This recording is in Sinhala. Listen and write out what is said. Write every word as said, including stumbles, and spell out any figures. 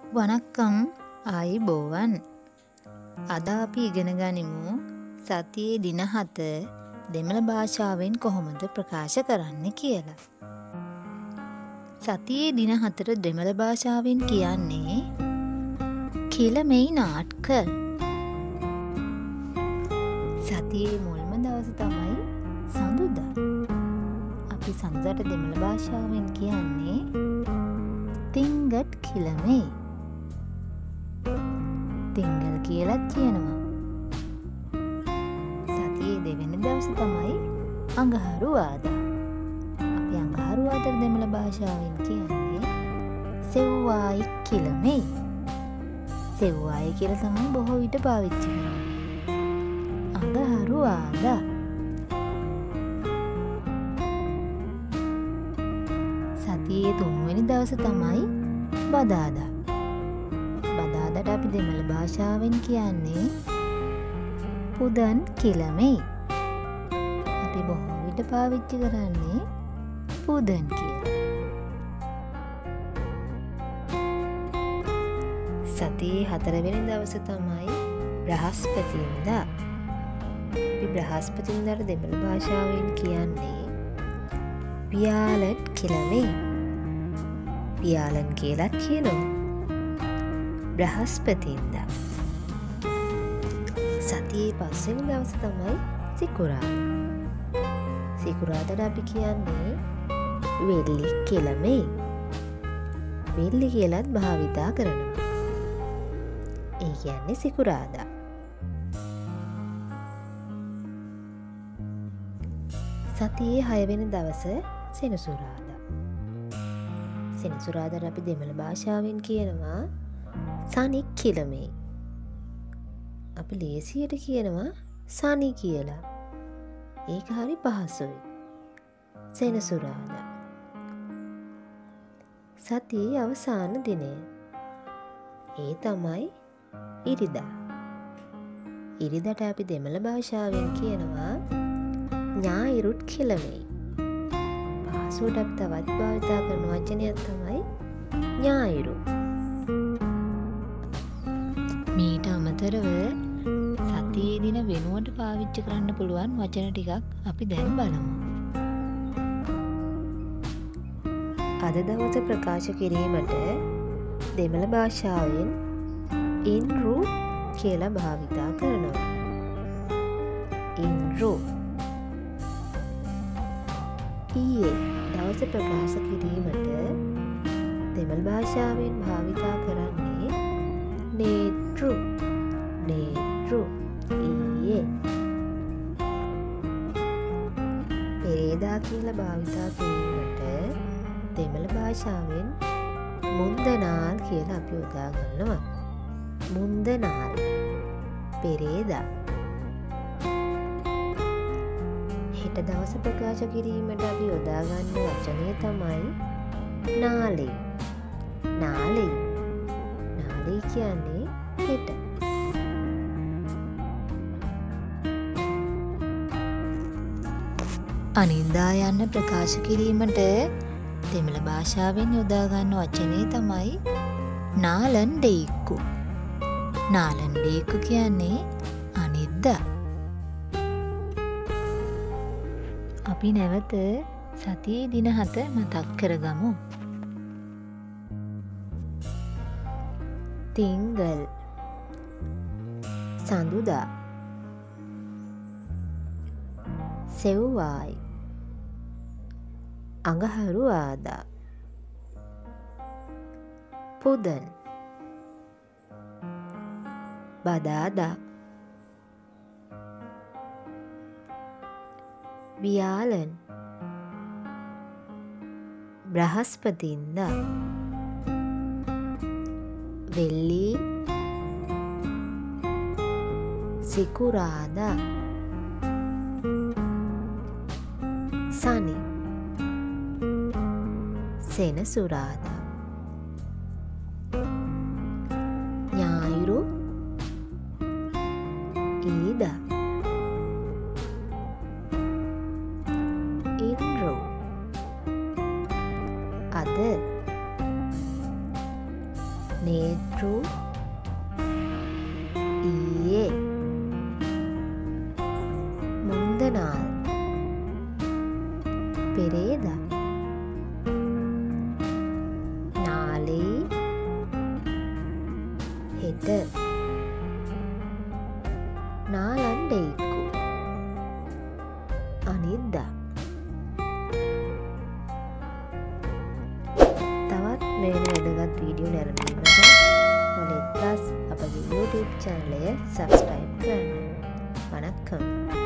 වණක්කම් ආයුබෝවන්. අද අපි ඉගෙන ගනිමු සතියේ දින හත දෙමළ භාෂාවෙන් කොහොමද ප්‍රකාශ කරන්න කියලා. සතියේ දින හතර දෙමළ භාෂාවෙන් කියන්නේ කිලමෙයි නාට්කල්. සතියේ මුල්ම දවස තමයි සඳුදා. අපි සඳුදාට දෙමළ භාෂාවෙන් කියන්නේ තිංගට් කිලමේ. තිංගල් කියලත් කියනවා. සතියේ දෙවෙනි දවස තමයි අඟහරුවාදා. අපි අඟහරුවාදා දෙමළ භාෂාවෙන් කියන්නේ සෙව්වායි කිලමේ. සෙව්වායි කියලා තමයි බොහෝ විට පාවිච්චි කරන්නේ. අඟහරුවාදා. සතියේ තුන්වෙනි දවස තමයි බදාදා. බදාදාට අපි දෙමළ භාෂාවෙන් කියන්නේ පුදන් කිලමේ. අපි බොහෝ විට පාවිච්චි කරන්නේ පුදන් කියලා. සතියේ හතරවෙනි දවස තමයි බ්‍රහස්පතින්දා. අපි බ්‍රහස්පතින්දාට දෙමළ භාෂාවෙන් කියන්නේ පියාලන් කිලමේ. පියාලන් කියලත් කියනවා. බ්‍රහස්පතින්දා. සතියේ පස්වෙනි දවස තමයි සිකුරාදා. සිකුරාදාට අපි කියන්නේ වෙල්ලි කිලමේ. වෙල්ලි කියලත් භාවිතා කරනවා. ඒ කියන්නේ සිකුරාදා. සතියේ හයවෙනි දවස සෙනසුරාදා. සෙනසුරාදාට අපි දෙමළ භාෂාවෙන් කියනවා සනික් කිලමේ. අපි ලේසියට කියනවා සනි කියලා. ඒක හරි පහසුයි. සෙනසුරාදා. සතියේ අවසාන දිනය. ඒ තමයි ඉරිදා. ඉරිදාට අපි දෙමළ භාෂාවෙන් කියනවා ඥායිරුත් කිලමේ. පහසුවට අපි තවත් භාවිතා කරන වචනයක් තමයි ඥායිරු. මීට අමතරව සතියේ දින වෙනුවට පාවිච්චි කරන්න පුළුවන් වචන ටිකක් අපි දැන් බලමු. අද දවස ප්‍රකාශ කිරීමට දෙමළ භාෂාවෙන් ඉන්රු කියලා භාවිතා කරනවා. ඉන්රු. ඊයේ දවස ප්‍රකාශ කිරීමට දෙමළ භාෂාවෙන් භාවිතා කරන්නේ නේට්රු. නේට්රු. ඊයේ. පෙරේදා කියලා භාවිතා කිරීමට දෙමළ භාෂාවෙන් මුන්දනාල් කියලා අපි යොදා ගන්නවා. මුන්දනාල්. පෙරේදා. හෙට දවස ප්‍රකාශ කිරීමට අපි යොදා ගන්න වචනය තමයි නාලේ. නාලේ. නාලේ කියන්නේ හෙට. අනිද්දා යන්න ප්‍රකාශ කිරීමට දෙමළ භාෂාවෙන් යොදා ගන්න වචනය තමයි නාලන් ඩේක්කු. නාලන් ඩේක්කු කියන්නේ අනිද්දා. අපි නැවත සතියේ දින හත මතක් කරගමු. තිංගල්. සඳුදා. සෙව්වායි. අඟහරුවාදා. පුදන්. බදාදා. වියාලන්. බ්‍රහස්පතින්දා. වෙල්ලි. සිකුරාදා. සනි. සෙනසුරාදා. ඥායිරු. ඉරිදා. ඉන්රු. අද නේට්‍රු ඊයේ මුන්දනාල් පෙරේදා නාලේ හෙට නාලන්ඩෙයික්කු අනිද්දා තවත් මෙවැනි වැදගත් වීඩියෝ නැරඹීමට ඔලෙත් ප්ලස් අපගේ YouTube චැනලය සබ්ස්ක්‍රයිබ් කරන්න. වණක්කම්.